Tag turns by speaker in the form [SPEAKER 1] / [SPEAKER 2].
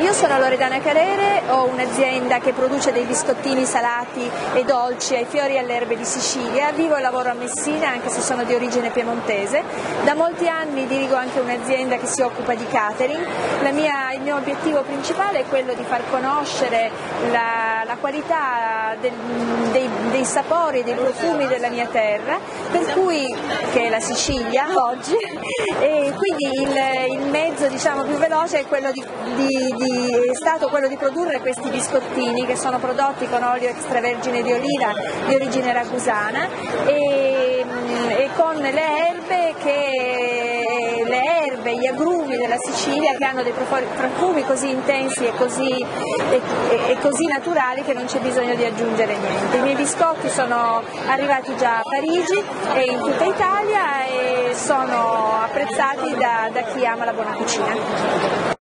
[SPEAKER 1] Io sono Loredana Carere, ho un'azienda che produce dei biscottini salati e dolci ai fiori e alle erbe di Sicilia, vivo e lavoro a Messina anche se sono di origine piemontese. Da molti anni dirigo anche un'azienda che si occupa di catering. Il mio obiettivo principale è quello di far conoscere la qualità dei sapori e dei profumi della mia terra, che è la Sicilia oggi, e quindi il mezzo più veloce è stato quello di produrre questi biscottini che sono prodotti con olio extravergine di oliva di origine ragusana e con le erbe, gli agrumi della Sicilia, che hanno dei profumi così intensi e così naturali che non c'è bisogno di aggiungere niente. I miei biscotti sono arrivati già a Parigi e in tutta Italia e sono apprezzati da chi ama la buona cucina.